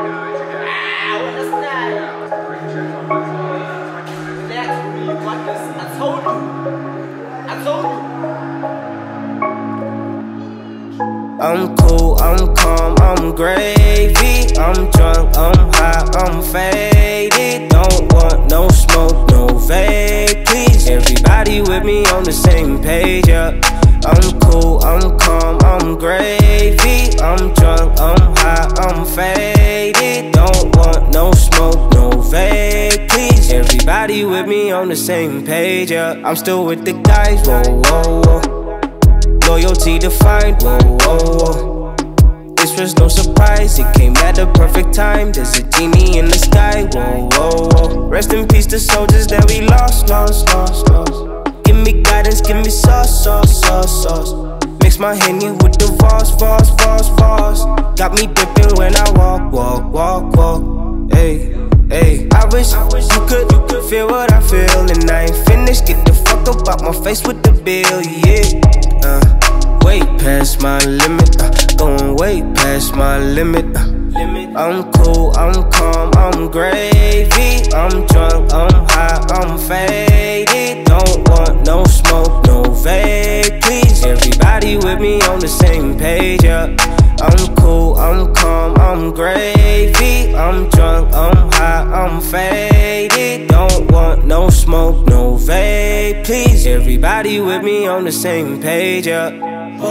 I'm cool, I'm calm, I'm gravy. I'm drunk, I'm high, I'm faded. Don't want no smoke, no vape, please. Everybody with me on the same page, yeah. I'm cool, I'm calm, I'm gravy. I'm drunk, I'm high, I'm faded. Don't want no smoke, no vape, please. Everybody with me on the same page, yeah. I'm still with the guys, whoa, whoa, whoa. Loyalty defined, whoa, whoa, whoa. This was no surprise, it came at the perfect time. There's a genie in the sky, whoa, whoa, whoa. Rest in peace to soldiers that we lost, lost, lost, lost. Give me guidance, give me sauce, sauce, sauce, sauce. Mix my henny with the Voss, Voss, Voss, Voss. Got me dipping when I walk, walk, walk, walk. Hey, hey. I wish you could feel what I feel, and I ain't finished. Get the fuck up out my face with the bill, yeah. Way past my limit, going way past my limit. I'm cool, I'm calm, I'm gravy. I'm drunk, I'm high, I'm faded. Don't want no smoke, no vape, please. Everybody with me on the same page, yeah. I'm cool, I'm calm, I'm gravy. I'm drunk, I'm high, I'm faded. Don't want no smoke, no vape, please. Everybody with me on the same page, yeah.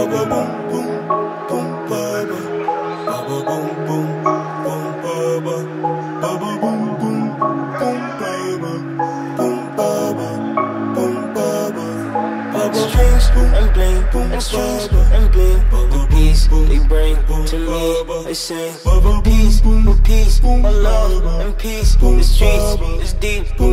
Strings and bling, and strings and bling. The peace they bring to me, they sing peace, peace, love and peace. The streets is deep.